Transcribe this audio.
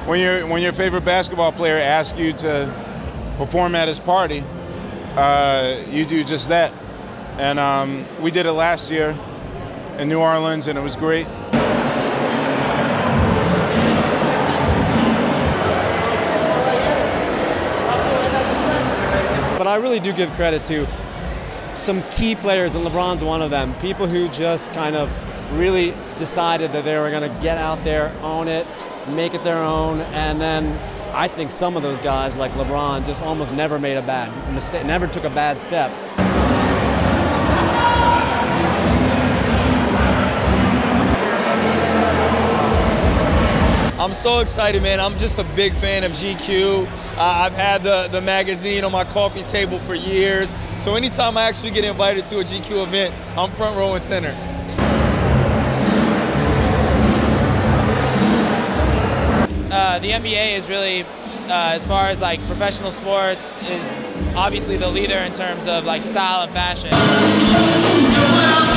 when your favorite basketball player asks you to perform at his party, you do just that. And we did it last year in New Orleans, and it was great. But I really do give credit to some key players, and LeBron's one of them. People who just kind of really decided that they were going to get out there, own it, make it their own, and then I think some of those guys, like LeBron, just almost never made a bad mistake, never took a bad step. I'm so excited, man. I'm just a big fan of GQ. I've had the magazine on my coffee table for years. So anytime I actually get invited to a GQ event, I'm front row and center. The NBA is really, as far as like professional sports, is obviously the leader in terms of like style and fashion.